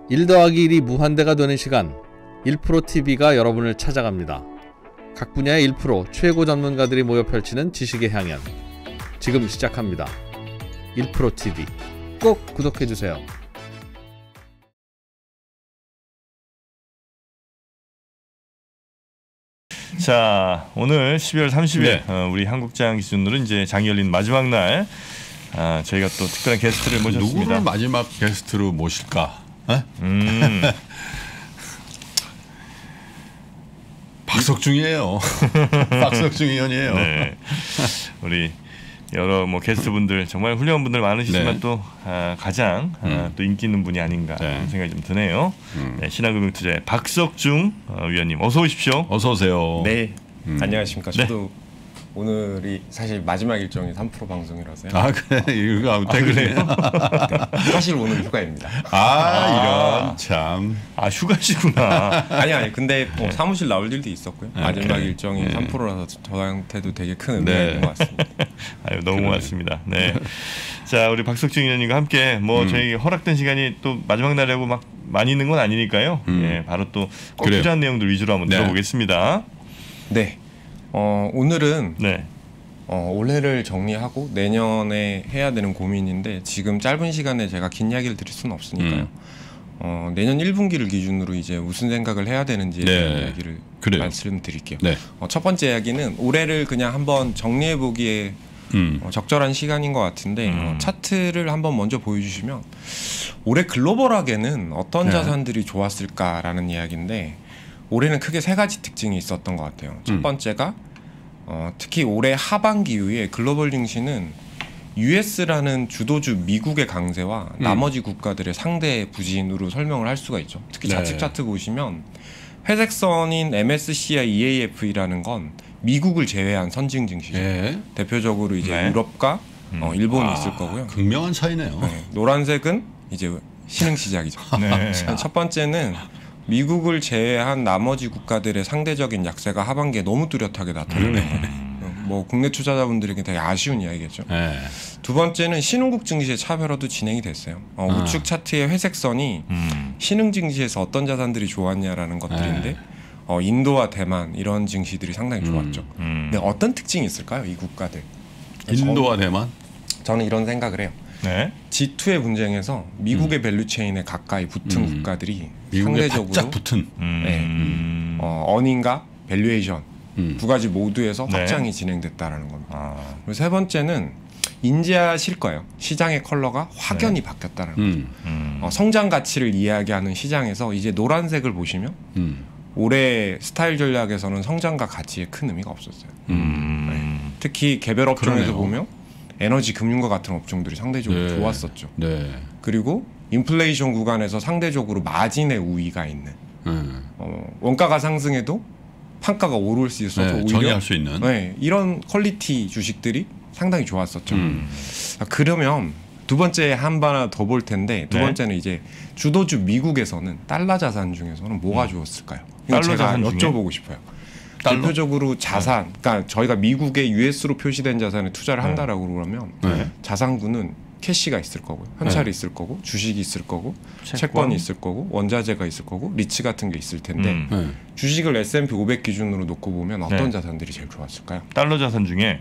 1 더하기 1이 무한대가 되는 시간 1프로TV가 여러분을 찾아갑니다. 각 분야의 1프로 최고 전문가들이 모여 펼치는 지식의 향연 지금 시작합니다. 1프로TV 꼭 구독해주세요. 자, 오늘 12월 30일 네. 우리 한국장 기준으로 이제 장이 열린 마지막 날 저희가 또 특별한 게스트를 모셨습니다. 누구를 마지막 게스트로 모실까? 박석중이에요. 박석중 의원이에요. 네. 우리 여러 게스트분들 정말 훌륭한 분들 많으시지만 네. 또 가장 또 인기 있는 분이 아닌가 네. 생각이 좀 드네요. 네, 신한금융투자의 박석중 위원님 어서 오십시오. 어서 오세요. 네, 안녕하십니까. 네. 저도 오늘이 사실 마지막 일정이 3프로 방송이라서요. 아 그래 이거 퇴근이에요. 사실 오늘 휴가입니다. 이런 참. 휴가시구나. 아니 근데 사무실 나올 일도 있었고요. 마지막 네. 일정이 네. 3프로라서 저한테도 되게 큰 의미가 있는 것 같습니다. 너무 고맙습니다. 네. 자, 우리 박석중 의원님과 함께 저희 허락된 시간이 또 마지막 날이라고 막 많이 있는 건 아니니까요. 예, 바로 또 꼭 필요한 내용들 위주로 한번 들어보겠습니다. 네. 오늘은 네. 올해를 정리하고 내년에 해야 되는 고민인데 지금 짧은 시간에 제가 긴 이야기를 드릴 수는 없으니까요. 내년 1분기를 기준으로 이제 무슨 생각을 해야 되는지에 대한 이야기를 말씀드릴게요. 네. 첫 번째 이야기는 올해를 그냥 한번 정리해 보기에 적절한 시간인 것 같은데 차트를 한번 먼저 보여주시면 올해 글로벌하게는 어떤 자산들이 좋았을까라는 이야기인데 올해는 크게 세 가지 특징이 있었던 것 같아요. 첫 번째가 특히 올해 하반기 이후에 글로벌 증시는 US라는 주도주 미국의 강세와 나머지 국가들의 상대 부진으로 설명을 할 수가 있죠. 특히 좌측 차트 보시면 회색 선인 MSCI EAF이라는 건 미국을 제외한 선진 증시죠. 대표적으로 이제 유럽과 일본이 있을 거고요. 극명한 차이네요. 노란색은 이제 신흥 시장이죠. 첫 번째는 미국을 제외한 나머지 국가들의 상대적인 약세가 하반기에 너무 뚜렷하게 나타나요. 국내 투자자분들에게 되게 아쉬운 이야기겠죠. 두 번째는 신흥국 증시의 차별화도 진행이 됐어요. 우측 차트의 회색 선이 신흥 증시에서 어떤 자산들이 좋았냐라는 것들인데 인도와 대만 이런 증시들이 상당히 좋았죠. 근데 어떤 특징이 있을까요, 이 국가들? 인도와 대만? 저는 이런 생각을 해요. G2의 분쟁에서 미국의 밸류체인에 가까이 붙은 국가들이 상대적으로 바짝 붙은 어닝과 밸류에이션 두 가지 모두에서 확장이 진행됐다라는 겁니다. 그리고 세 번째는 인지하실 거예요. 시장의 컬러가 확연히 바뀌었다는 거죠. 성장 가치를 이야기하는 시장에서 이제 노란색을 보시면 올해 스타일 전략에서는 성장과 가치에 큰 의미가 없었어요. 특히 개별 업종에서 보면 에너지, 금융과 같은 업종들이 상대적으로 좋았었죠. 그리고 인플레이션 구간에서 상대적으로 마진의 우위가 있는 원가가 상승해도 판가가 오를 수 있어서 오히려 전이할 수 있는 이런 퀄리티 주식들이 상당히 좋았었죠. 그러면 두 번째 한 번 하나 더 볼 텐데 두 번째는 이제 주도주 미국에서는 달러 자산 중에서는 뭐가 좋았을까요? 이거 제가 여쭤보고 싶어요. 대표적으로 자산, 그러니까 저희가 미국의 US로 표시된 자산에 투자를 한다라고 그러면 자산군은 캐시가 있을 거고요, 현찰이 있을 거고, 주식이 있을 거고, 채권이 있을 거고, 원자재가 있을 거고, 리츠 같은 게 있을 텐데 주식을 S&P 500 기준으로 놓고 보면 어떤 자산들이 제일 좋았을까요? 달러 자산 중에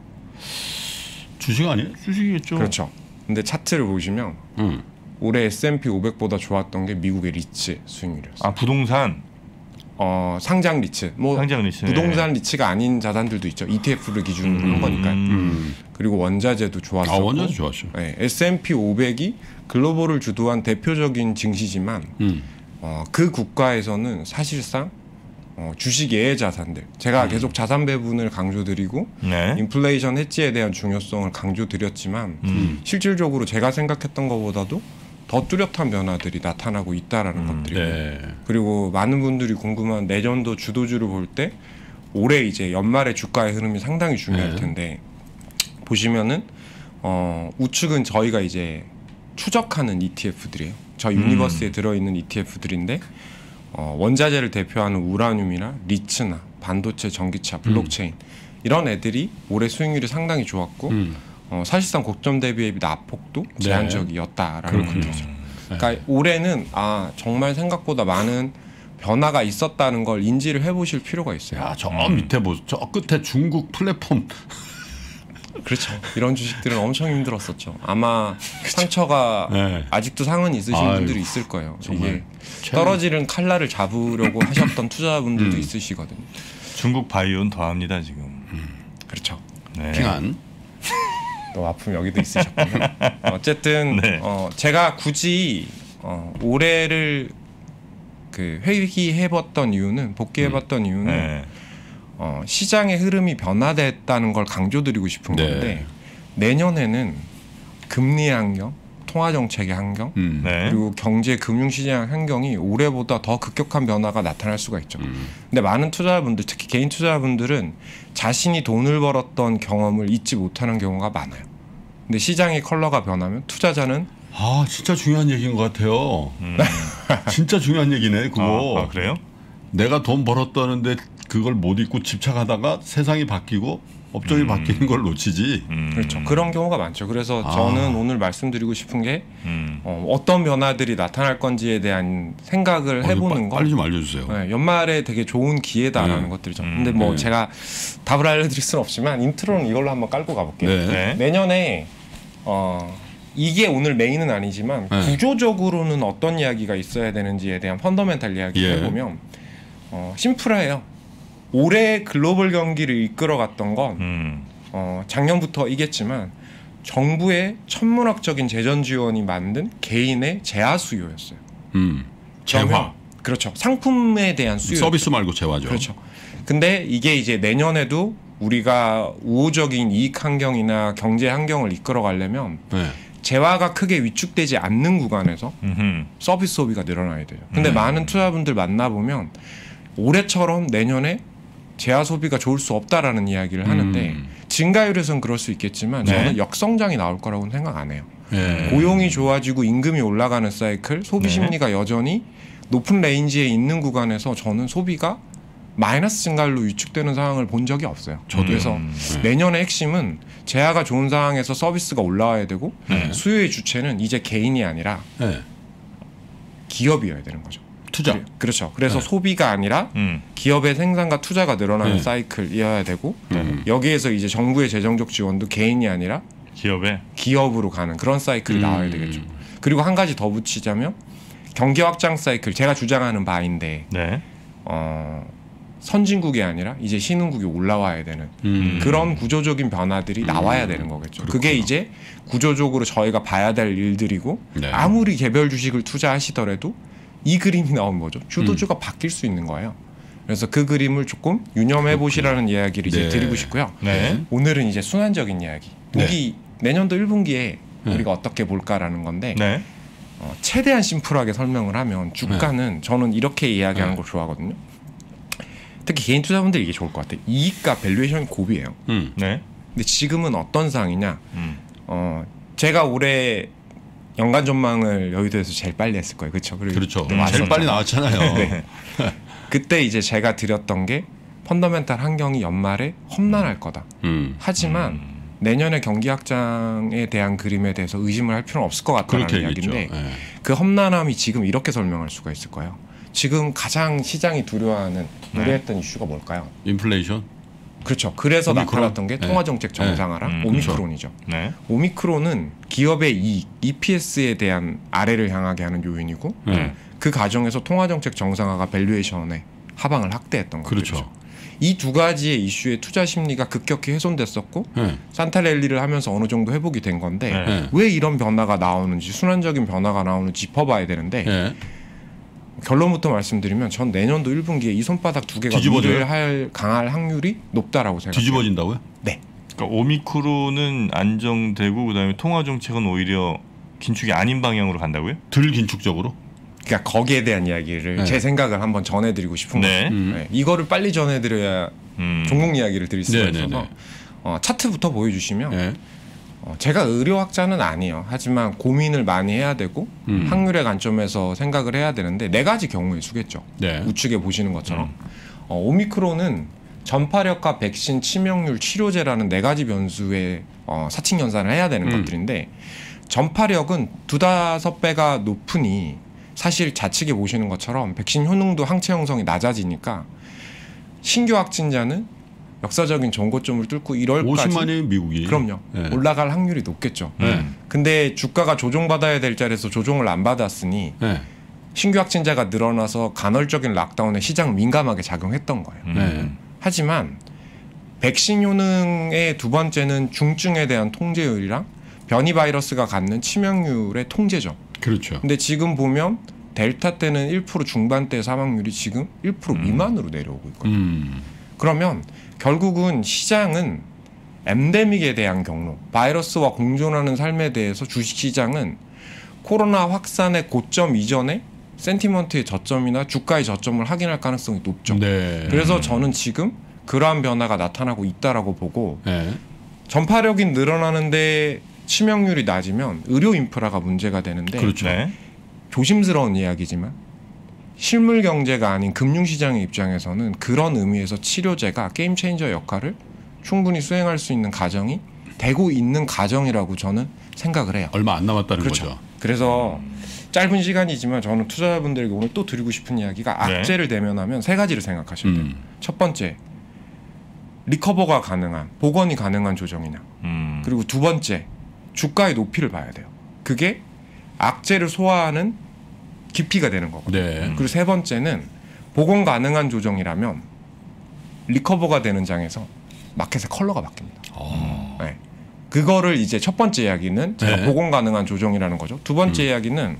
주식 아니에요? 주식이겠죠. 그렇죠. 근데 차트를 보시면 올해 S&P 500보다 좋았던 게 미국의 리츠 수익률이었어요. 부동산. 상장 리츠, 상장 리츠. 부동산 리츠가 아닌 자산들도 있죠. ETF를 기준으로 한 거니까요. 그리고 원자재도 좋았었고, 원자재 좋았죠. S&P 500이 글로벌을 주도한 대표적인 증시지만 그 국가에서는 사실상 주식 예외 자산들, 제가 계속 자산 배분을 강조드리고 인플레이션 해지에 대한 중요성을 강조드렸지만 실질적으로 제가 생각했던 것보다도 더 뚜렷한 변화들이 나타나고 있다라는 것들이고 그리고 많은 분들이 궁금한 내년도 주도주를 볼 때 올해 이제 연말의 주가의 흐름이 상당히 중요할 텐데 보시면은 우측은 저희가 이제 추적하는 ETF들이에요. 저 유니버스에 들어있는 ETF들인데 원자재를 대표하는 우라늄이나 리츠나 반도체, 전기차, 블록체인 이런 애들이 올해 수익률이 상당히 좋았고 사실상 고점 대비 낙폭도 제한적이었다라는 것들이죠. 그러니까 올해는 정말 생각보다 많은 변화가 있었다는 걸 인지를 해보실 필요가 있어요. 야, 저 밑에 저 끝에 중국 플랫폼. 그렇죠. 이런 주식들은 엄청 힘들었었죠. 아마 상처가 아직도 상흔 있으신 분들이 있을 거예요. 이게 떨어지는 칼날을 잡으려고 하셨던 투자분들도 있으시거든요. 중국 바이오는 더합니다 지금. 그렇죠. 네. 핑안. 또 아픔 여기도 있으셨군요. 어쨌든 네. 제가 굳이 올해를 그 회귀해봤던 이유는 복귀해봤던 이유는 네. 시장의 흐름이 변화됐다는 걸 강조드리고 싶은 건데 내년에는 금리 환경, 통화 정책의 환경 네. 그리고 경제 금융시장 환경이 올해보다 더 급격한 변화가 나타날 수가 있죠. 근데 많은 투자자분들, 특히 개인 투자자분들은 자신이 돈을 벌었던 경험을 잊지 못하는 경우가 많아요. 근데 시장의 컬러가 변하면 투자자는 진짜 중요한 얘기인 것 같아요. 진짜 중요한 얘기네 그거. 그래요? 내가 돈 벌었다는데 그걸 못 잊고 집착하다가 세상이 바뀌고 업종이 바뀌는 걸 놓치지. 그렇죠. 그런 경우가 많죠. 그래서 저는 오늘 말씀드리고 싶은 게 어떤 변화들이 나타날 건지에 대한 생각을 해보는 거. 빨리 좀 알려주세요. 네, 연말에 되게 좋은 기회다라는 것들이죠. 근데 뭐 제가 답을 알려드릴 수는 없지만 인트로는 이걸로 한번 깔고 가볼게요. 네. 내년에 이게 오늘 메인은 아니지만 구조적으로는 어떤 이야기가 있어야 되는지에 대한 펀더멘탈 이야기를 해보면 심플해요. 올해 글로벌 경기를 이끌어갔던 건 작년부터이겠지만 정부의 천문학적인 재정 지원이 만든 개인의 재화 수요였어요. 재화. 그렇죠. 상품에 대한 수요. 서비스 말고 재화죠. 그렇죠. 근데 이게 이제 내년에도 우리가 우호적인 이익 환경이나 경제 환경을 이끌어가려면 재화가 크게 위축되지 않는 구간에서 서비스 소비가 늘어나야 돼요. 근데 많은 투자분들 만나보면 올해처럼 내년에 재화 소비가 좋을 수 없다라는 이야기를 하는데 증가율에선 그럴 수 있겠지만 저는 역성장이 나올 거라고는 생각 안 해요. 고용이 좋아지고 임금이 올라가는 사이클, 소비 심리가 여전히 높은 레인지에 있는 구간에서 저는 소비가 마이너스 증가율로 위축되는 상황을 본 적이 없어요. 그래서 내년의 핵심은 재화가 좋은 상황에서 서비스가 올라와야 되고 수요의 주체는 이제 개인이 아니라 기업이어야 되는 거죠. 투자. 그렇죠. 그래서 소비가 아니라 기업의 생산과 투자가 늘어나는 사이클이어야 되고 여기에서 이제 정부의 재정적 지원도 개인이 아니라 기업으로 가는 그런 사이클이 나와야 되겠죠. 그리고 한 가지 더 붙이자면 경기 확장 사이클, 제가 주장하는 바인데 선진국이 아니라 이제 신흥국이 올라와야 되는 그런 구조적인 변화들이 나와야 되는 거겠죠. 그렇구나. 그게 이제 구조적으로 저희가 봐야 될 일들이고 아무리 개별 주식을 투자하시더라도 이 그림이 나온 거죠. 주도주가 바뀔 수 있는 거예요. 그래서 그 그림을 조금 유념해 보시라는 이야기를 이제 드리고 싶고요. 오늘은 이제 순환적인 이야기. 내년도 1분기에 우리가 어떻게 볼까라는 건데 최대한 심플하게 설명을 하면 주가는 저는 이렇게 이야기하는 걸 좋아하거든요. 특히 개인 투자분들이 이게 좋을 것 같아요. 이익과 밸류에이션이 곱이에요. 근데 지금은 어떤 상황이냐. 제가 올해 연간 전망을 여의도에서 제일 빨리 했을 거예요. 그렇죠? 그렇죠. 제일 빨리 나왔잖아요. 그때 이제 제가 드렸던 게 펀더멘탈 환경이 연말에 험난할 거다. 하지만 내년의 경기 확장에 대한 그림에 대해서 의심을 할 필요는 없을 것 같다는 이야기인데 그 험난함이 지금 이렇게 설명할 수가 있을 거예요. 지금 가장 시장이 두려워하는 우려했던 이슈가 뭘까요? 인플레이션? 그렇죠. 그래서 나타났던 게 통화정책 정상화랑 오미크론이죠. 오미크론은 기업의 이익, EPS에 대한 아래를 향하게 하는 요인이고 그 과정에서 통화정책 정상화가 밸류에이션의 하방을 확대했던 거죠. 그렇죠. 이 두 가지의 이슈의 투자 심리가 급격히 훼손됐었고 산타랠리를 하면서 어느 정도 회복이 된 건데 왜 이런 변화가 나오는지 순환적인 변화가 나오는지 짚어봐야 되는데 결론부터 말씀드리면 전 내년도 1분기에 이 손바닥 두 개가 위를 강할 확률이 높다라고 생각해요. 뒤집어진다고요? 네. 그러니까 오미크론은 안정되고 그다음에 통화 정책은 오히려 긴축이 아닌 방향으로 간다고요? 덜 긴축적으로? 그러니까 거기에 대한 이야기를 제 생각을 한번 전해드리고 싶은 거예요. 이거를 빨리 전해드려야 종목 이야기를 드릴 수가 있어서 차트부터 보여주시면 제가 의료학자는 아니에요. 하지만 고민을 많이 해야 되고 확률의 관점에서 생각을 해야 되는데 네 가지 경우의 수겠죠. 우측에 보시는 것처럼 오미크론은 전파력과 백신, 치명률, 치료제라는 네 가지 변수의 사칙 연산을 해야 되는 것들인데 전파력은 2~5배가 높으니 사실 좌측에 보시는 것처럼 백신 효능도 항체 형성이 낮아지니까 신규 확진자는 역사적인 전고점을 뚫고 1월까지 50만이 미국이 그럼요. 네. 올라갈 확률이 높겠죠. 네. 근데 주가가 조정받아야 될 자리에서 조정을 안 받았으니 네. 신규 확진자가 늘어나서 간헐적인 락다운에 시장 민감하게 작용했던 거예요. 네. 하지만 백신 효능의 두 번째는 중증에 대한 통제율이랑 변이 바이러스가 갖는 치명률의 통제죠. 그렇죠. 근데 지금 보면 델타 때는 1% 중반대 사망률이 지금 1% 미만으로 내려오고 있거든요. 그러면 결국은 시장은 엔데믹에 대한 경로, 바이러스와 공존하는 삶에 대해서 주식시장은 코로나 확산의 고점 이전에 센티먼트의 저점이나 주가의 저점을 확인할 가능성이 높죠. 네. 그래서 저는 지금 그러한 변화가 나타나고 있다라고 보고 네. 전파력이 늘어나는데 치명률이 낮으면 의료 인프라가 문제가 되는데 그렇죠. 네. 조심스러운 이야기지만 실물 경제가 아닌 금융시장의 입장에서는 그런 의미에서 치료제가 게임 체인저 역할을 충분히 수행할 수 있는 가정이 되고 있는 가정이라고 저는 생각을 해요. 얼마 안 남았다는 그렇죠. 거죠. 그래서 짧은 시간이지만 저는 투자자분들에게 오늘 또 드리고 싶은 이야기가 네. 악재를 대면하면 세 가지를 생각하셔야 돼요. 첫 번째, 리커버가 가능한, 복원이 가능한 조정이냐. 그리고 두 번째, 주가의 높이를 봐야 돼요. 그게 악재를 소화하는 깊이가 되는 거거든요. 네. 그리고 세 번째는 복원 가능한 조정이라면 리커버가 되는 장에서 마켓의 컬러가 바뀝니다. 네. 그거를 이제 첫 번째 이야기는 제가 네. 복원 가능한 조정이라는 거죠. 두 번째 이야기는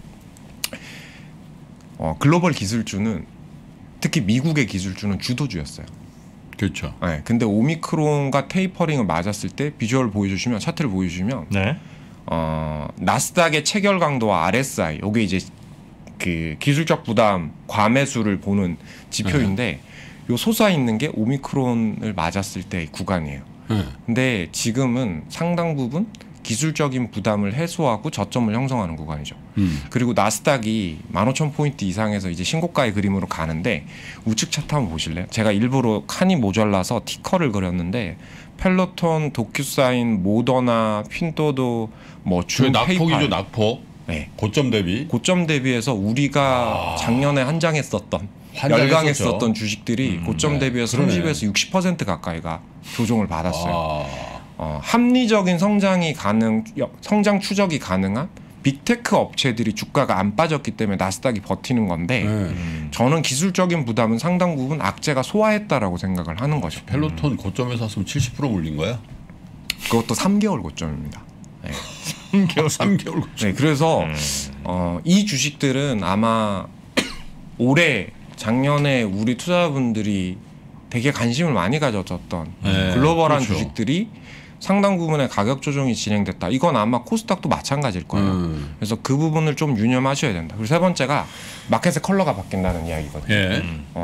글로벌 기술주는 특히 미국의 기술주는 주도주였어요. 그렇죠. 네. 근데 오미크론과 테이퍼링을 맞았을 때 비주얼 보여주시면 차트를 보여주시면 네. 나스닥의 체결 강도와 RSI 이게 이제 그 기술적 부담 과매수를 보는 지표인데 요 솟아 있는 게 오미크론을 맞았을 때의 구간이에요. 근데 지금은 상당 부분 기술적인 부담을 해소하고 저점을 형성하는 구간이죠. 그리고 나스닥이 15,000포인트 이상에서 이제 신고가의 그림으로 가는데 우측 차트 한번 보실래요? 제가 일부러 칸이 모자라서 티커를 그렸는데 펠로톤, 도큐사인, 모더나, 핀토도 뭐 낙폭이죠, 낙폭. 네. 고점 대비. 고점 대비해서 우리가 작년에 한장했었던 열강했었던 주식들이 고점 대비해서 30에서 60% 가까이가 조정을 받았어요. 합리적인 성장 추적이 가능한 빅테크 업체들이 주가가 안 빠졌기 때문에 나스닥이 버티는 건데 저는 기술적인 부담은 상당 부분 악재가 소화했다라고 생각을 하는 거죠. 펠로톤 고점에 샀으면 70% 올린 거야? 그것도 3개월 고점입니다. 네. 3개월 고점. 네, 그래서 이 주식들은 아마 올해 작년에 우리 투자자분들이 되게 관심을 많이 가졌었던 글로벌한 그렇죠. 주식들이 상당 부분의 가격 조정이 진행됐다. 이건 아마 코스닥도 마찬가지일 거예요. 그래서 그 부분을 좀 유념하셔야 된다. 그리고 세 번째가 마켓의 컬러가 바뀐다는 이야기거든요. 예.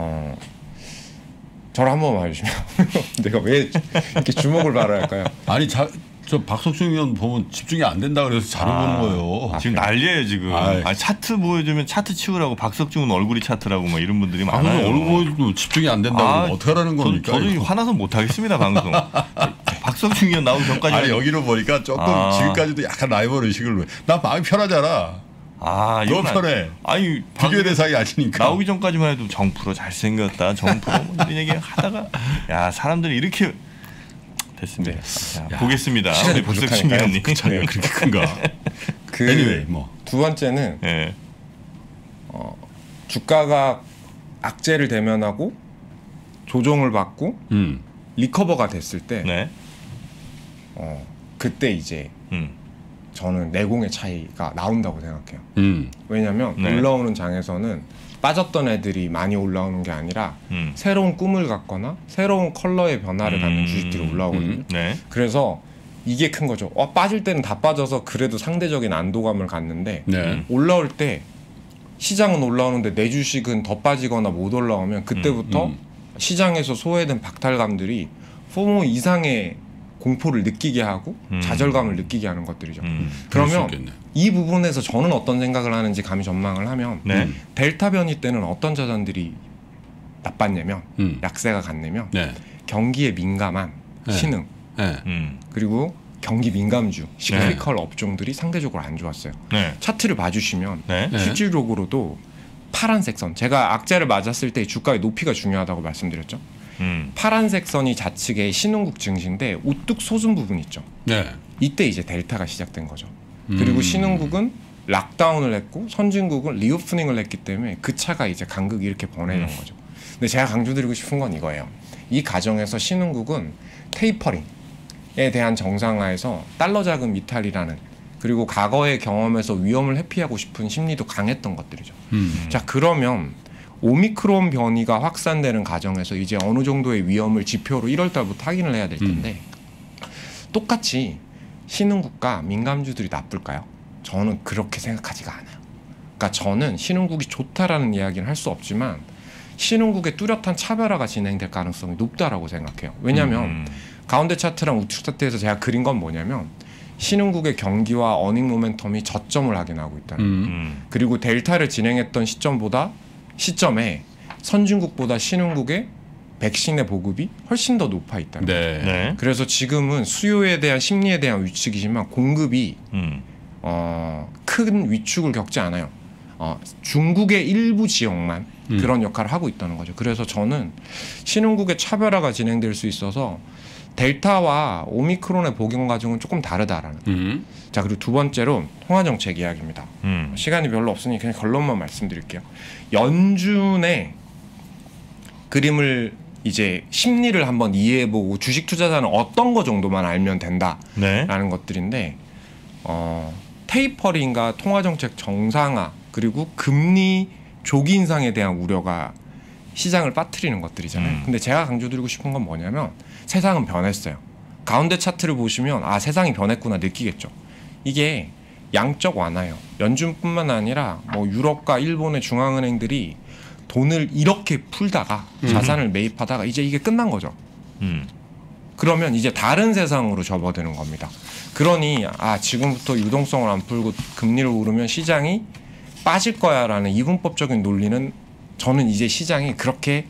저를 한 번만 봐주시면 내가 왜 이렇게 주목을 받아야 할까요? 아니 저 박석준 의원 보면 집중이 안 된다 그래서 자료 보는 거예요. 지금 난리예요 지금. 아니, 차트 보여주면 차트 치우라고 박석중은 얼굴이 차트라고 막 이런 분들이 많아요. 얼굴도 집중이 안 된다고 어떻게 하라는 겁니까? 저도 화나서 못 하겠습니다 방송. 박석중 의원 나오기 전까지. 아니 여기로 보니까 조금 지금까지도 약간 라이벌 의식을 나 마음이 편하잖아. 너무 편해. 아니 비교의 대상이 아니니까. 나오기 전까지만 해도 정프로 잘생겼다. 정프로 뭐 이런 얘기 하다가 야 사람들이 이렇게 됐습니다. 자, 보겠습니다. 우리 박석중 의원님. 차이가 그렇게 큰가? anyway, 뭐. 두 번째는 주가가 악재를 대면하고 조정을 받고 리커버가 됐을 때 그때 이제 저는 내공의 차이가 나온다고 생각해요. 왜냐하면 올라오는 장에서는 빠졌던 애들이 많이 올라오는 게 아니라 새로운 꿈을 갖거나 새로운 컬러의 변화를 갖는 주식들이 올라오거든요. 그래서 이게 큰 거죠. 빠질 때는 다 빠져서 그래도 상대적인 안도감을 갖는데 올라올 때 시장은 올라오는데 내 주식은 더 빠지거나 못 올라오면 그때부터 시장에서 소외된 박탈감들이 포모 이상의 공포를 느끼게 하고 좌절감을 느끼게 하는 것들이죠. 그러면 이 부분에서 저는 어떤 생각을 하는지 감히 전망을 하면 델타 변이 때는 어떤 자산들이 나빴냐면 약세가 갔냐면 경기에 민감한 신흥 그리고 경기 민감주, 시크리컬 업종들이 상대적으로 안 좋았어요. 네. 차트를 봐주시면 네. 실질적으로도 파란색 선, 제가 악재를 맞았을 때 주가의 높이가 중요하다고 말씀드렸죠. 파란색 선이 좌측의 신흥국 증시인데 우뚝 솟은 부분 있죠. 네. 이때 이제 델타가 시작된 거죠. 그리고 신흥국은 락다운을 했고 선진국은 리오프닝을 했기 때문에 그 차가 이제 간극이 이렇게 번해진 거죠. 근데 제가 강조드리고 싶은 건 이거예요. 이 과정에서 신흥국은 테이퍼링에 대한 정상화에서 달러 자금 이탈이라는, 그리고 과거의 경험에서 위험을 회피하고 싶은 심리도 강했던 것들이죠. 자, 그러면 오미크론 변이가 확산되는 과정에서 이제 어느 정도의 위험을 지표로 1월 달부터 확인을 해야 될 텐데 똑같이 신흥국과 민감주들이 나쁠까요? 저는 그렇게 생각하지가 않아요. 그러니까 저는 신흥국이 좋다라는 이야기는 할 수 없지만 신흥국의 뚜렷한 차별화가 진행될 가능성이 높다라고 생각해요. 왜냐하면 가운데 차트랑 우측 차트에서 제가 그린 건 뭐냐면 신흥국의 경기와 어닝 모멘텀이 저점을 확인하고 있다는 그리고 델타를 진행했던 시점에 선진국보다 신흥국의 백신의 보급이 훨씬 더 높아 있다는 거죠. 네. 그래서 지금은 수요에 대한 심리에 대한 위축이지만 공급이 큰 위축을 겪지 않아요. 중국의 일부 지역만 그런 역할을 하고 있다는 거죠. 그래서 저는 신흥국의 차별화가 진행될 수 있어서 델타와 오미크론의 복용 과정은 조금 다르다라는. 자, 그리고 두 번째로 통화정책 이야기입니다. 시간이 별로 없으니 그냥 결론만 말씀드릴게요. 연준의 그림을 이제 심리를 한번 이해해보고 주식 투자자는 어떤 거 정도만 알면 된다라는 것들인데 테이퍼링과 통화정책 정상화 그리고 금리 조기 인상에 대한 우려가 시장을 빠뜨리는 것들이잖아요. 근데 제가 강조드리고 싶은 건 뭐냐면 세상은 변했어요. 가운데 차트를 보시면 아, 세상이 변했구나 느끼겠죠. 이게 양적 완화예요. 연준뿐만 아니라 뭐 유럽과 일본의 중앙은행들이 돈을 이렇게 풀다가 자산을 매입하다가 이제 이게 끝난 거죠. 그러면 이제 다른 세상으로 접어드는 겁니다. 그러니 아, 지금부터 유동성을 안 풀고 금리를 오르면 시장이 빠질 거야라는 이분법적인 논리는 저는 이제 시장이 그렇게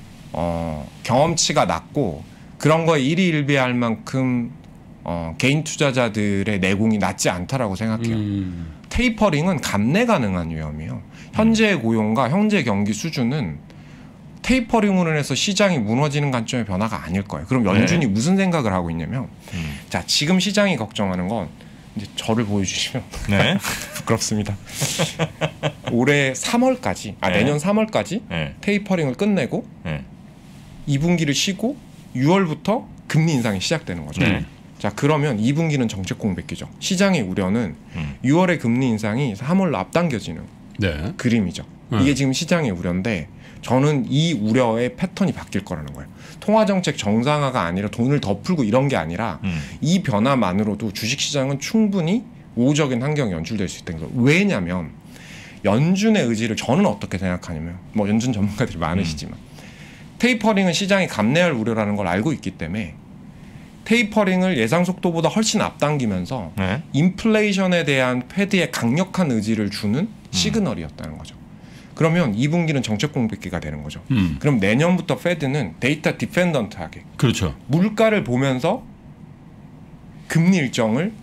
경험치가 낮고 그런 거에 일희일비할 만큼 개인 투자자들의 내공이 낮지 않다라고 생각해요. 테이퍼링은 감내 가능한 위험이에요. 현재의 고용과 현재 경기 수준은 테이퍼링으로 인해서 시장이 무너지는 관점의 변화가 아닐 거예요. 그럼 연준이 무슨 생각을 하고 있냐면 자, 지금 시장이 걱정하는 건 이제 저를 보여주시면 부끄럽습니다. 올해 3월까지 내년 3월까지 테이퍼링을 끝내고 2분기를 쉬고 6월부터 금리 인상이 시작되는 거죠. 자, 그러면 2분기는 정책 공백기죠. 시장의 우려는 6월의 금리 인상이 3월로 앞당겨지는 그림이죠. 이게 지금 시장의 우려인데 저는 이 우려의 패턴이 바뀔 거라는 거예요. 통화정책 정상화가 아니라 돈을 더 풀고 이런 게 아니라 이 변화만으로도 주식시장은 충분히 우호적인 환경이 연출될 수 있다는 거예요. 왜냐하면 연준의 의지를 저는 어떻게 생각하냐면 뭐 연준 전문가들이 많으시지만 테이퍼링은 시장이 감내할 우려라는 걸 알고 있기 때문에 테이퍼링을 예상 속도보다 훨씬 앞당기면서 인플레이션에 대한 패드의 강력한 의지를 주는 시그널이었다는 거죠. 그러면 2분기는 정책 공백기가 되는 거죠. 그럼 내년부터 패드는 데이터 디펜던트하게 그렇죠. 물가를 보면서 금리 일정을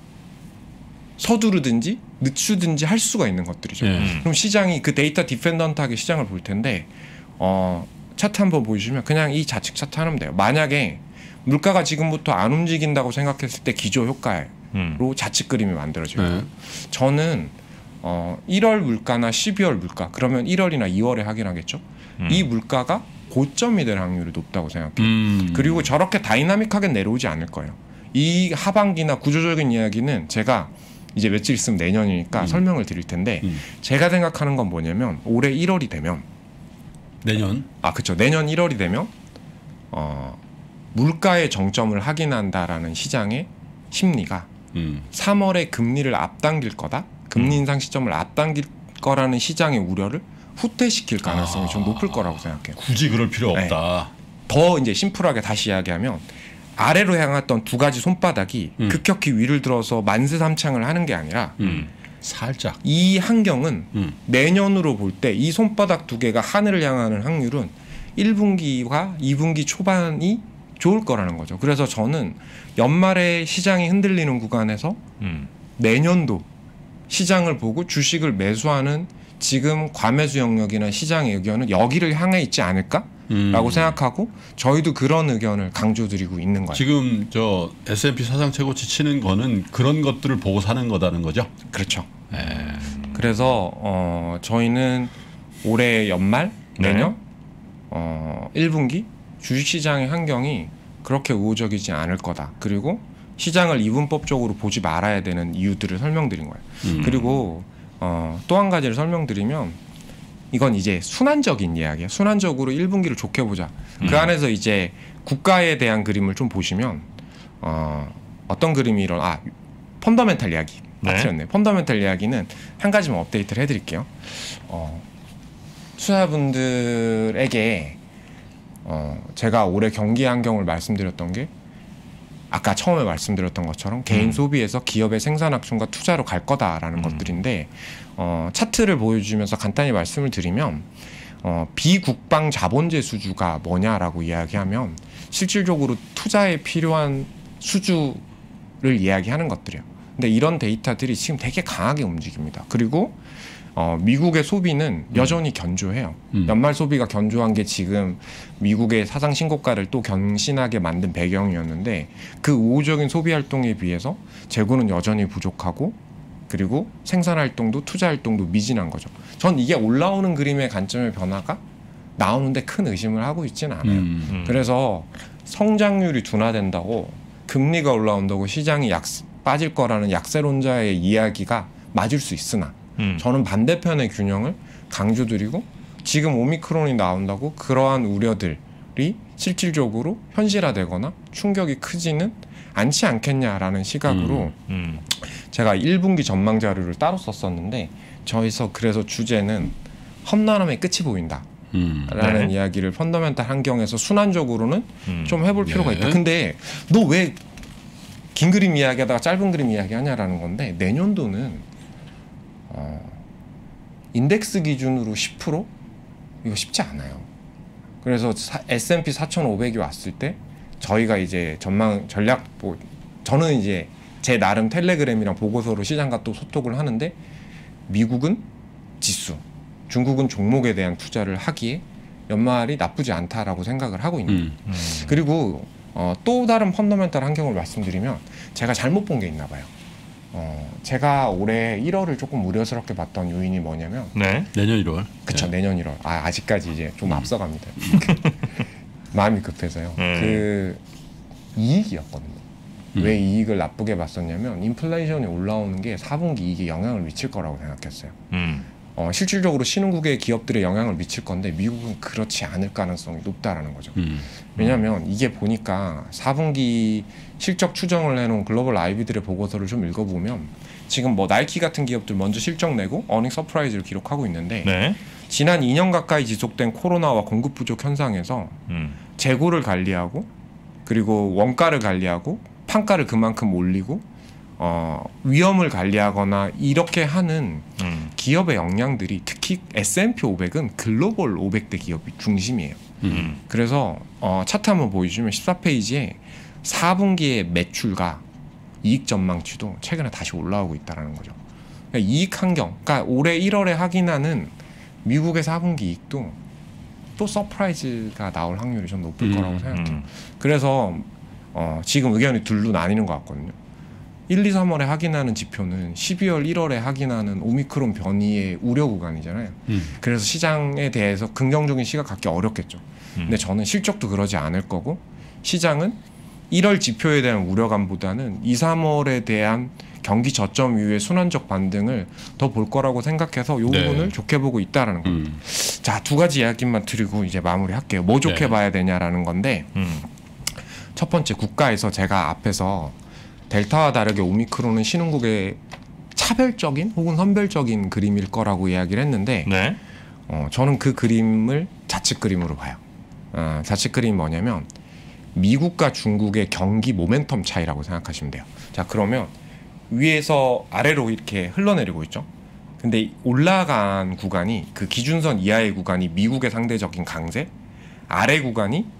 서두르든지 늦추든지 할 수가 있는 것들이죠. 그럼 시장이 그 데이터 디펜던트하게 시장을 볼 텐데 차트 한번 보여주시면 그냥 이 좌측 차트 하면 돼요. 만약에 물가가 지금부터 안 움직인다고 생각했을 때 기저 효과로 좌측 그림이 만들어져요. 저는 1월 물가나 12월 물가 그러면 1월이나 2월에 확인하겠죠. 이 물가가 고점이 될 확률이 높다고 생각해요. 그리고 저렇게 다이나믹하게 내려오지 않을 거예요. 이 하반기나 구조적인 이야기는 제가 이제 며칠 있으면 내년이니까 설명을 드릴 텐데 제가 생각하는 건 뭐냐면 올해 1월이 되면 그렇죠. 내년 1월이 되면 물가의 정점을 확인한다라는 시장의 심리가 3월에 금리를 앞당길 거다. 금리 인상 시점을 앞당길 거라는 시장의 우려를 후퇴시킬 가능성이 좀 높을 거라고 생각해요. 굳이 그럴 필요 없다. 더 이제 심플하게 다시 이야기하면 아래로 향했던 두 가지 손바닥이 급격히 위를 들어서 만세삼창을 하는 게 아니라 살짝 이 환경은 내년으로 볼 때 이 손바닥 두 개가 하늘을 향하는 확률은 1분기와 2분기 초반이 좋을 거라는 거죠. 그래서 저는 연말에 시장이 흔들리는 구간에서 내년도 시장을 보고 주식을 매수하는 지금 과매수 영역이나 시장의 의견은 여기를 향해 있지 않을까라고 생각하고 저희도 그런 의견을 강조드리고 있는 거예요. 지금 저 S&P 사상 최고치 치는 거는 그런 것들을 보고 사는 거다는 거죠? 그렇죠. 그래서 저희는 올해 연말 내년 1분기 주식시장의 환경이 그렇게 우호적이지 않을 거다. 그리고 시장을 이분법적으로 보지 말아야 되는 이유들을 설명드린 거예요. 그리고 또 한 가지를 설명드리면 이건 이제 순환적인 이야기예요. 순환적으로 1분기를 좋게 보자. 그 안에서 이제 국가에 대한 그림을 좀 보시면 어떤 그림이 펀더멘탈 이야기. 맞췄네. 펀더멘탈 이야기는 한 가지만 업데이트를 해드릴게요. 투자자분들에게 제가 올해 경기 환경을 말씀드렸던 게 아까 처음에 말씀드렸던 것처럼 개인 소비에서 기업의 생산 확충과 투자로 갈 거다라는 것들인데 차트를 보여주면서 간단히 말씀을 드리면 비국방 자본재 수주가 뭐냐라고 이야기하면 실질적으로 투자에 필요한 수주를 이야기하는 것들이에요. 근데 이런 데이터들이 지금 되게 강하게 움직입니다. 그리고 미국의 소비는 여전히 견조해요. 연말 소비가 견조한 게 지금 미국의 사상 신고가를 또 경신하게 만든 배경이었는데 그 우호적인 소비 활동에 비해서 재고는 여전히 부족하고 그리고 생산 활동도 투자 활동도 미진한 거죠. 전 이게 올라오는 그림의 관점의 변화가 나오는데 큰 의심을 하고 있지는 않아요. 그래서 성장률이 둔화된다고 금리가 올라온다고 시장이 빠질 거라는 약세론자의 이야기가 맞을 수 있으나 저는 반대편의 균형을 강조드리고 지금 오미크론이 나온다고 그러한 우려들이 실질적으로 현실화되거나 충격이 크지는 않지 않겠냐라는 시각으로 제가 1분기 전망 자료를 따로 썼었는데 저희서 그래서 주제는 험난함의 끝이 보인다 라는 이야기를 펀더멘탈 환경에서 순환적으로는 좀 해볼 필요가 있다. 근데 너 왜 긴 그림 이야기하다가 짧은 그림 이야기하냐라는 건데 내년도는 인덱스 기준으로 10% 이거 쉽지 않아요. 그래서 S&P 4,500이 왔을 때 저희가 이제 전략 저는 이제 제 나름 텔레그램이랑 보고서로 시장과 또 소통을 하는데 미국은 지수, 중국은 종목에 대한 투자를 하기에 연말이 나쁘지 않다라고 생각을 하고 있는 거예요. 그리고 또 다른 펀더멘탈 환경을 말씀드리면 제가 잘못 본 게 있나 봐요. 제가 올해 1월을 조금 우려스럽게 봤던 요인이 뭐냐면 내년 1월. 그쵸. 내년 1월. 아직까지 이제 좀 앞서갑니다. 마음이 급해서요. 그 이익이었거든요. 왜 이익을 나쁘게 봤었냐면 인플레이션이 올라오는 게 4분기 이익에 영향을 미칠 거라고 생각했어요. 실질적으로 신흥국의 기업들에 영향을 미칠 건데 미국은 그렇지 않을 가능성이 높다라는 거죠. 왜냐하면 이게 보니까 4분기 실적 추정을 해놓은 글로벌 IB들의 보고서를 좀 읽어보면 지금 뭐 나이키 같은 기업들 먼저 실적 내고 어닝 서프라이즈를 기록하고 있는데 지난 2년 가까이 지속된 코로나와 공급 부족 현상에서 재고를 관리하고 그리고 원가를 관리하고 판가를 그만큼 올리고 위험을 관리하거나 이렇게 하는 기업의 역량들이 특히 S&P 500은 글로벌 500대 기업이 중심이에요. 그래서 차트 한번 보여주면 14페이지에 4분기의 매출과 이익 전망치도 최근에 다시 올라오고 있다는 거죠. 그러니까 이익 환경, 그러니까 올해 1월에 확인하는 미국의 4분기 이익도 또 서프라이즈가 나올 확률이 좀 높을 거라고 생각해요. 그래서 지금 의견이 둘로 나뉘는 것 같거든요. 1, 2, 3월에 확인하는 지표는 12월, 1월에 확인하는 오미크론 변이의 우려 구간이잖아요. 그래서 시장에 대해서 긍정적인 시각 갖기 어렵겠죠. 근데 저는 실적도 그러지 않을 거고 시장은 1월 지표에 대한 우려감보다는 2, 3월에 대한 경기 저점 이후의 순환적 반등을 더 볼 거라고 생각해서 이 부분을 좋게 보고 있다라는 겁니다. 자, 두 가지 이야기만 드리고 이제 마무리할게요. 뭐 좋게 봐야 되냐라는 건데 첫 번째 국가에서 제가 앞에서 델타와 다르게 오미크론은 신흥국의 차별적인 혹은 선별적인 그림일 거라고 이야기를 했는데 저는 그 그림을 좌측 그림으로 봐요. 좌측 그림이 뭐냐면 미국과 중국의 경기 모멘텀 차이라고 생각하시면 돼요. 자, 그러면 위에서 아래로 이렇게 흘러내리고 있죠. 근데 올라간 구간이 그 기준선 이하의 구간이 미국의 상대적인 강세, 아래 구간이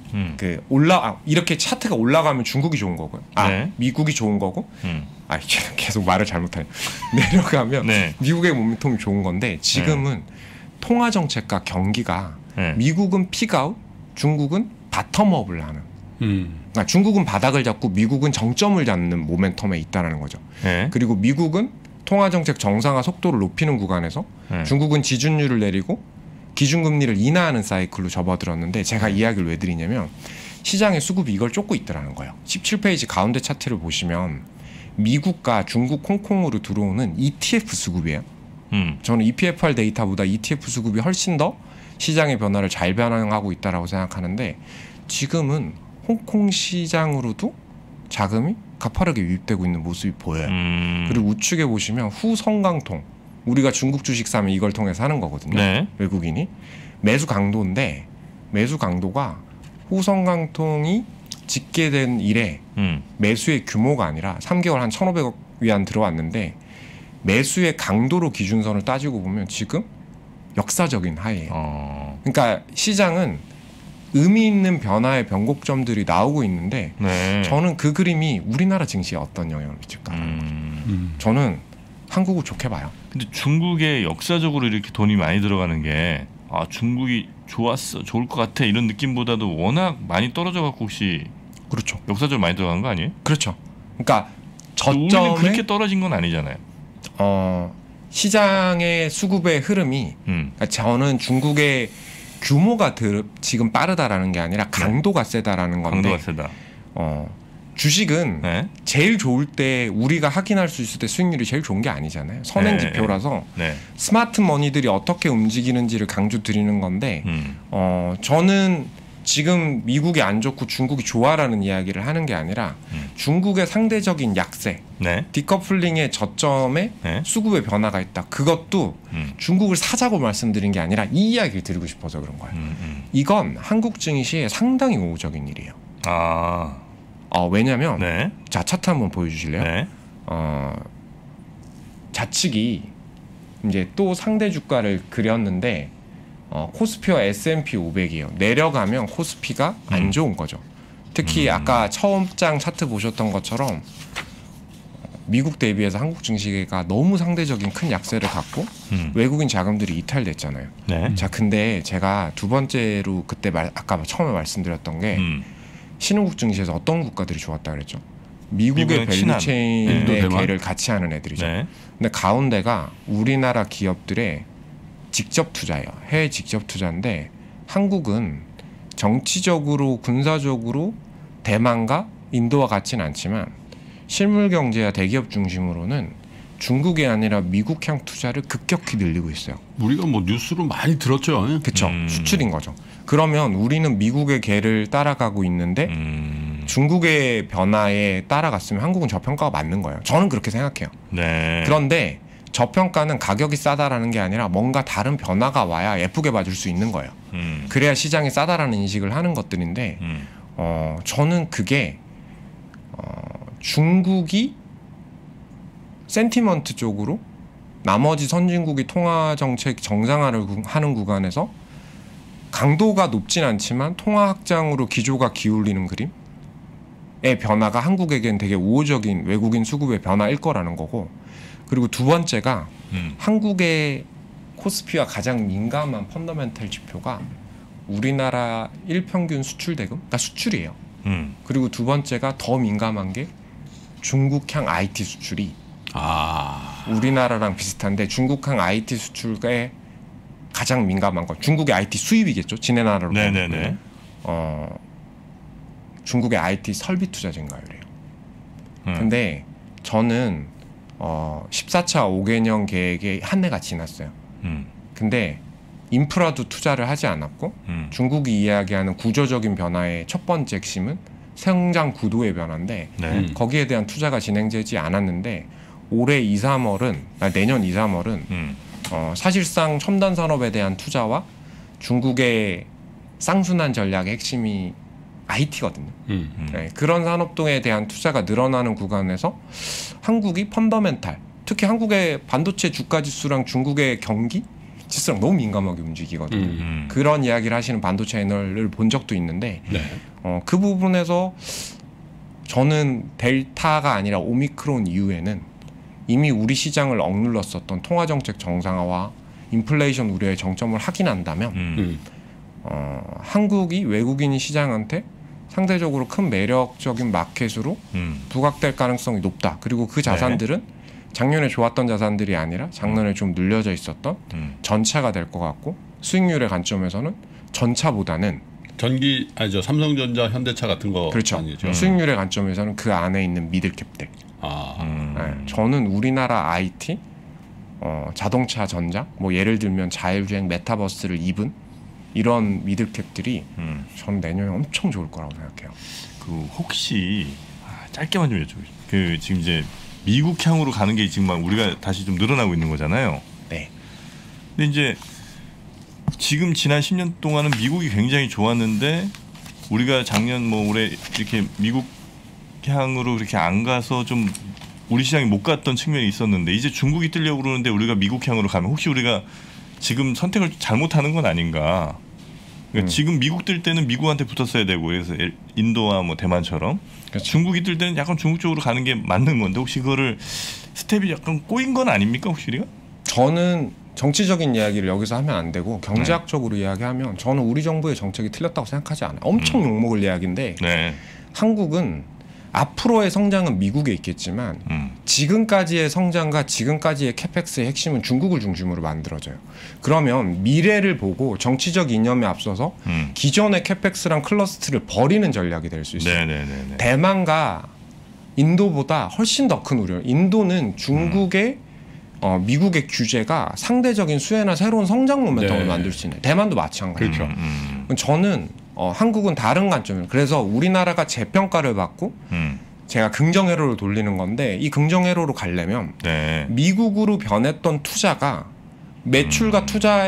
그 이렇게 차트가 올라가면 중국이 좋은 거고요. 네. 미국이 좋은 거고. 계속 말을 잘못하네. 내려가면 네. 미국의 모멘텀이 좋은 건데 지금은 통화 정책과 경기가 미국은 픽아웃, 중국은 바텀업을 하는. 그러니까 중국은 바닥을 잡고 미국은 정점을 잡는 모멘텀에 있다는 거죠. 그리고 미국은 통화 정책 정상화 속도를 높이는 구간에서 중국은 지준율을 내리고 기준금리를 인하하는 사이클로 접어들었는데 제가 이야기를 왜 드리냐면 시장의 수급이 이걸 쫓고 있더라는 거예요. 17페이지 가운데 차트를 보시면 미국과 중국, 홍콩으로 들어오는 ETF 수급이에요. 저는 EPFR 데이터보다 ETF 수급이 훨씬 더 시장의 변화를 잘 반영하고 있다고 생각하는데 지금은 홍콩 시장으로도 자금이 가파르게 유입되고 있는 모습이 보여요. 그리고 우측에 보시면 후성강통, 우리가 중국 주식 사면 이걸 통해서 하는 거거든요. 네. 외국인이 매수 강도인데 매수 강도가 후성강통이 집계된 이래 매수의 규모가 아니라 3개월 한 1,500억 위안 들어왔는데 매수의 강도로 기준선을 따지고 보면 지금 역사적인 하이에요. 그러니까 시장은 의미 있는 변화의 변곡점들이 나오고 있는데 네. 저는 그 그림이 우리나라 증시에 어떤 영향을 미칠까라는 거죠. 저는 한국을 좋게 봐요. 근데 중국에 역사적으로 이렇게 돈이 많이 들어가는 게 중국이 좋을 것 같아 이런 느낌보다도 워낙 많이 떨어져 갖고 혹시 그렇죠. 역사적으로 많이 들어간 거 아니에요? 그렇죠. 그러니까 저점에 우리는 그렇게 떨어진 건 아니잖아요. 시장의 수급의 흐름이 그러니까 저는 중국의 규모가 지금 빠르다라는 게 아니라 강도가 세다라는 건데 강도가 세다. 주식은 네? 제일 좋을 때 우리가 확인할 수 있을 때 수익률이 제일 좋은 게 아니잖아요. 선행 지표라서 네. 스마트 머니들이 어떻게 움직이는지를 강조드리는 건데 저는 지금 미국이 안 좋고 중국이 좋아라는 이야기를 하는 게 아니라 중국의 상대적인 약세, 네. 디커플링의 저점에 네. 수급의 변화가 있다. 그것도 중국을 사자고 말씀드린 게 아니라 이 이야기를 드리고 싶어서 그런 거예요. 이건 한국 증시에 상당히 우호적인 일이에요. 왜냐하면 네. 자 차트 한번 보여주실래요? 네. 좌측이 이제 또 상대 주가를 그렸는데 코스피와 S&P 500이에요. 내려가면 코스피가 안 좋은 거죠. 특히 아까 처음 장 차트 보셨던 것처럼 미국 대비해서 한국 증시가 너무 상대적인 큰 약세를 갖고 외국인 자금들이 이탈됐잖아요. 네. 자, 근데 제가 두 번째로 그때 아까 처음에 말씀드렸던 게 신흥국 증시에서 어떤 국가들이 좋았다 그랬죠? 미국의 밸류체인의 개를 같이 하는 애들이죠. 네. 근데 가운데가 우리나라 기업들의 직접 투자예요. 해외 직접 투자인데 한국은 정치적으로 군사적으로 대만과 인도와 같지는 않지만 실물 경제와 대기업 중심으로는 중국이 아니라 미국향 투자를 급격히 늘리고 있어요. 우리가 뭐 뉴스로 많이 들었죠. 그렇죠. 수출인 거죠. 그러면 우리는 미국의 개를 따라가고 있는데 중국의 변화에 따라갔으면 한국은 저평가가 맞는 거예요. 저는 그렇게 생각해요. 네. 그런데 저평가는 가격이 싸다라는 게 아니라 뭔가 다른 변화가 와야 예쁘게 봐줄 수 있는 거예요. 그래야 시장이 싸다라는 인식을 하는 것들인데 저는 그게 중국이 센티먼트 쪽으로 나머지 선진국이 통화정책 정상화를 하는 구간에서 강도가 높진 않지만 통화 확장으로 기조가 기울리는 그림의 변화가 한국에겐 되게 우호적인 외국인 수급의 변화일 거라는 거고, 그리고 두 번째가 한국의 코스피와 가장 민감한 펀더멘털 지표가 우리나라 일평균 수출 대금, 그러니까 수출이에요. 그리고 두 번째가 더 민감한 게 중국향 IT 수출이 우리나라랑 비슷한데 중국향 IT 수출에 가장 민감한 건 중국의 IT 수입이겠죠. 지네 나라로 보면. 중국의 IT 설비 투자 증가율이에요. 근데 저는 14차 5개년 계획의 한 해가 지났어요. 근데 인프라도 투자를 하지 않았고 중국이 이야기하는 구조적인 변화의 첫 번째 핵심은 성장 구도의 변화인데 거기에 대한 투자가 진행되지 않았는데 올해 2, 3월은 내년 2, 3월은 사실상 첨단 산업에 대한 투자와 중국의 쌍순환 전략의 핵심이 IT거든요. 네, 그런 산업동에 대한 투자가 늘어나는 구간에서 한국이 펀더멘탈, 특히 한국의 반도체 주가 지수랑 중국의 경기 칠수록 너무 민감하게 움직이거든요. 그런 이야기를 하시는 반도체 애널을 본 적도 있는데 네. 그 부분에서 저는 델타가 아니라 오미크론 이후에는 이미 우리 시장을 억눌렀었던 통화정책 정상화와 인플레이션 우려의 정점을 확인한다면 한국이 외국인 시장한테 상대적으로 큰 매력적인 마켓으로 부각될 가능성이 높다. 그리고 그 자산들은 작년에 좋았던 자산들이 아니라 작년에 좀 눌려져 있었던 전차가 될 것 같고 수익률의 관점에서는 전차보다는 삼성전자, 현대차 같은 거 그렇죠. 아니죠? 수익률의 관점에서는 그 안에 있는 미들캡들. 네, 저는 우리나라 IT, 자동차 전장, 뭐 예를 들면 자율주행 메타버스를 입은 이런 미들캡들이 저는 내년에 엄청 좋을 거라고 생각해요. 그 혹시 짧게만 좀 여쭤볼게요. 그 지금 이제 미국향으로 가는 게 지금 막 우리가 다시 좀 늘어나고 있는 거잖아요. 네. 근데 이제 지금 지난 10년 동안은 미국이 굉장히 좋았는데 우리가 작년 뭐 올해 이렇게 미국향으로 그렇게 안 가서 좀 우리 시장이 못 갔던 측면이 있었는데 이제 중국이 뜨려고 그러는데 우리가 미국향으로 가면 혹시 우리가 지금 선택을 잘못하는 건 아닌가? 그러니까 지금 미국 뜰 때는 미국한테 붙었어야 되고 그래서 인도와 뭐 대만처럼 그렇죠. 중국이 뜰 때는 약간 중국 쪽으로 가는 게 맞는 건데 혹시 그거를 스텝이 약간 꼬인 건 아닙니까 혹시 우리가? 저는 정치적인 이야기를 여기서 하면 안 되고 경제학적으로 이야기하면 저는 우리 정부의 정책이 틀렸다고 생각하지 않아요. 엄청 욕먹을 이야기인데 한국은 앞으로의 성장은 미국에 있겠지만 지금까지의 성장과 지금까지의 캐펙스의 핵심은 중국을 중심으로 만들어져요. 그러면 미래를 보고 정치적 이념에 앞서서 기존의 캐펙스랑 클러스트를 버리는 전략이 될 수 있어요. 대만과 인도보다 훨씬 더 큰 우려. 인도는 중국의 미국의 규제가 상대적인 수혜나 새로운 성장 모멘텀을 만들 수 있는. 대만도 마찬가지죠. 그렇죠. 저는 한국은 다른 관점이에요. 그래서 우리나라가 재평가를 받고 제가 긍정회로를 돌리는 건데 이 긍정회로로 가려면 미국으로 변했던 투자가 매출과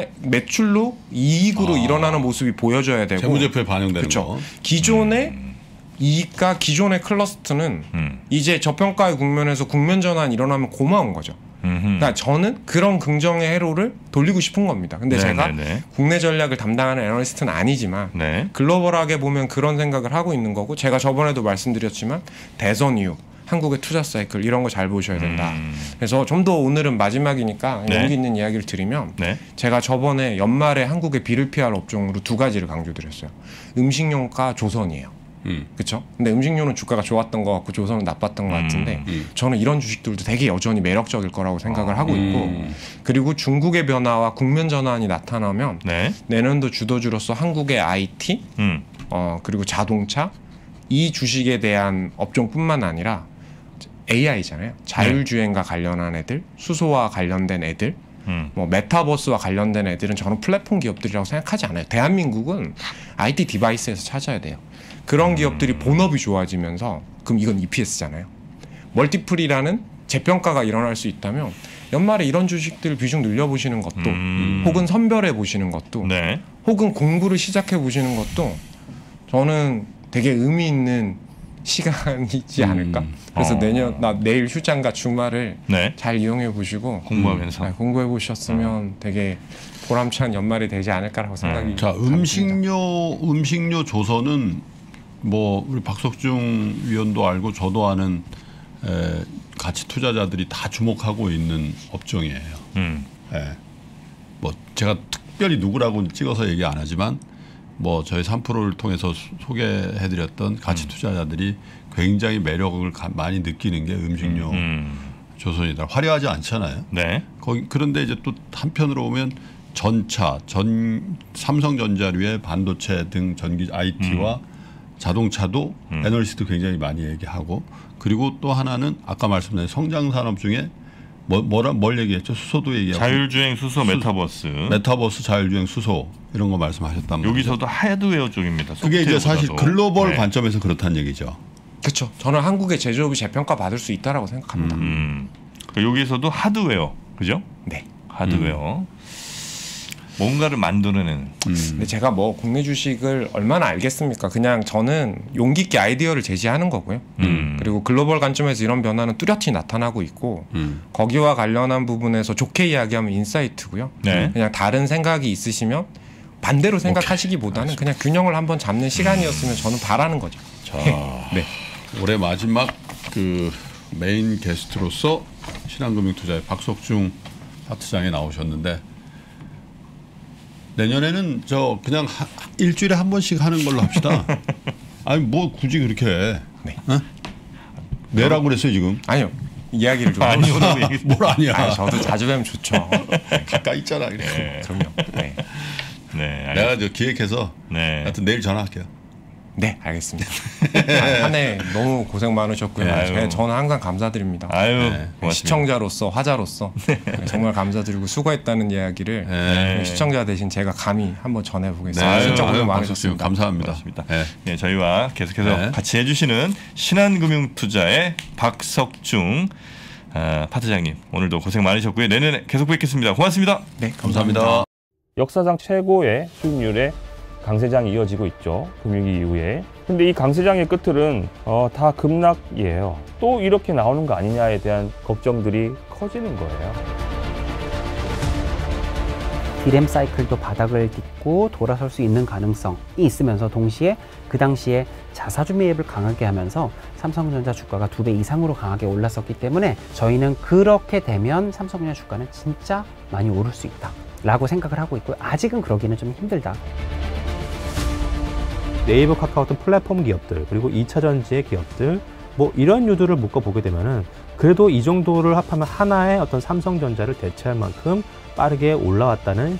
매출로 이익으로 일어나는 모습이 보여져야 되고 재무제표에 반영되는 그렇죠. 거. 기존의 이익과 기존의 클러스트는 이제 저평가의 국면에서 국면 전환이 일어나면 고마운 거죠. 그러니까 저는 그런 긍정의 회로를 돌리고 싶은 겁니다. 근데 제가 국내 전략을 담당하는 애널리스트는 아니지만 글로벌하게 보면 그런 생각을 하고 있는 거고 제가 저번에도 말씀드렸지만 대선 이후 한국의 투자 사이클 이런 거 잘 보셔야 된다. 그래서 좀 더 오늘은 마지막이니까 용기 있는 이야기를 드리면 제가 저번에 연말에 한국의 비를 피할 업종으로 두 가지를 강조드렸어요. 음식료가 조선이에요. 그렇죠? 근데 음식료는 주가가 좋았던 것 같고 조선은 나빴던 것 같은데 저는 이런 주식들도 되게 여전히 매력적일 거라고 생각을 하고 있고 그리고 중국의 변화와 국면 전환이 나타나면 내년도 주도주로서 한국의 IT 그리고 자동차 이 주식에 대한 업종뿐만 아니라 AI잖아요. 자율주행과 관련한 애들, 수소와 관련된 애들 뭐 메타버스와 관련된 애들은 저는 플랫폼 기업들이라고 생각하지 않아요. 대한민국은 IT 디바이스에서 찾아야 돼요. 그런 기업들이 본업이 좋아지면서 그럼 이건 EPS잖아요. 멀티플이라는 재평가가 일어날 수 있다면 연말에 이런 주식들 비중 늘려보시는 것도 혹은 선별해 보시는 것도 혹은 공부를 시작해 보시는 것도 저는 되게 의미 있는 시간이지 않을까. 그래서 내일 휴장과 주말을 잘 이용해 보시고 공부하면서 공부해 보셨으면 되게 보람찬 연말이 되지 않을까라고 생각이 자, 음식료 조선은 뭐 우리 박석중 위원도 알고 저도 아는 가치 투자자들이 다 주목하고 있는 업종이에요. 뭐 제가 특별히 누구라고 찍어서 얘기 안 하지만 뭐 저희 3%를 통해서 소개해드렸던 가치 투자자들이 굉장히 매력을 많이 느끼는 게 음식료 조선이다. 화려하지 않잖아요. 그런데 이제 또 한편으로 보면 전차, 삼성전자류의 반도체 등 전기 IT와 자동차도 애널리스트 굉장히 많이 얘기하고 그리고 또 하나는 아까 말씀드린 성장산업 중에 뭘 얘기했죠? 수소도 얘기하고 자율주행 수소 메타버스 자율주행 수소 이런 거 말씀하셨단 말이죠. 여기서도 하드웨어 쪽입니다. 그게 이제 사실 글로벌 관점에서 그렇다는 얘기죠. 그렇죠. 저는 한국의 제조업이 재평가 받을 수 있다라고 생각합니다. 그러니까 여기서도 하드웨어, 그죠? 네. 하드웨어. 뭔가를 만들어내는. 근데 제가 뭐 국내 주식을 얼마나 알겠습니까? 그냥 저는 용기 있게 아이디어를 제시하는 거고요. 그리고 글로벌 관점에서 이런 변화는 뚜렷이 나타나고 있고 거기와 관련한 부분에서 좋게 이야기하면 인사이트고요. 네. 그냥 다른 생각이 있으시면 반대로 생각하시기보다는 그냥 균형을 한번 잡는 시간이었으면 저는 바라는 거죠. 자, 네. 올해 마지막 그 메인 게스트로서 신한금융투자의 박석중 파트장에 나오셨는데 내년에는 저 그냥 일주일에 한 번씩 하는 걸로 합시다. 아니 뭐 굳이 그렇게 해. 네. 어? 내라고 그랬어요 지금. 아니요. 이야기를 좀 아니요. 뭘 아니야. 아니, 저도 자주 뵈면 좋죠. 가까이 있잖아. 네. 그럼요. 네. 네. 내가 저 기획해서 네. 하여튼 내일 전화할게요. 네, 알겠습니다. 한 해 너무 고생 많으셨고요. 아유. 저는 항상 감사드립니다. 아유, 네. 고맙습니다. 시청자로서 화자로서 정말 감사드리고 수고했다는 이야기를 네. 시청자 대신 제가 감히 한번 전해보겠습니다. 네. 진짜 고생 아유, 많으셨습니다. 감사합니다. 고맙습니다. 네. 네, 저희와 계속해서 네. 같이 해주시는 신한금융투자의 박석중 파트장님 오늘도 고생 많으셨고요. 내년에 계속 뵙겠습니다. 고맙습니다. 네, 감사합니다. 역사상 최고의 수익률의 강세장이 이어지고 있죠. 금융위기 이후에. 근데 이 강세장의 끝들은 다 급락이에요. 또 이렇게 나오는 거 아니냐에 대한 걱정들이 커지는 거예요. 디램 사이클도 바닥을 딛고 돌아설 수 있는 가능성이 있으면서 동시에 그 당시에 자사주 매입을 강하게 하면서 삼성전자 주가가 2배 이상으로 강하게 올랐었기 때문에 저희는 그렇게 되면 삼성전자 주가는 진짜 많이 오를 수 있다 라고 생각을 하고 있고요. 아직은 그러기는 좀 힘들다. 네이버, 카카오 같은 플랫폼 기업들 그리고 2차 전지의 기업들 뭐 이런 유두를 묶어보게 되면은 그래도 이 정도를 합하면 하나의 어떤 삼성전자를 대체할 만큼 빠르게 올라왔다는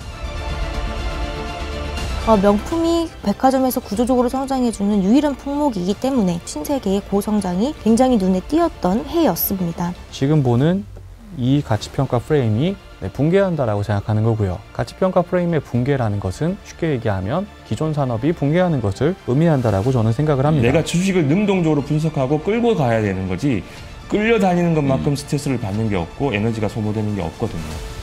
명품이 백화점에서 구조적으로 성장해주는 유일한 품목이기 때문에 신세계의 고성장이 굉장히 눈에 띄었던 해였습니다. 지금 보는 이 가치평가 프레임이 붕괴한다라고 생각하는 거고요. 가치평가 프레임의 붕괴라는 것은 쉽게 얘기하면 기존 산업이 붕괴하는 것을 의미한다라고 저는 생각을 합니다. 내가 주식을 능동적으로 분석하고 끌고 가야 되는 거지 끌려다니는 것만큼 스트레스를 받는 게 없고 에너지가 소모되는 게 없거든요.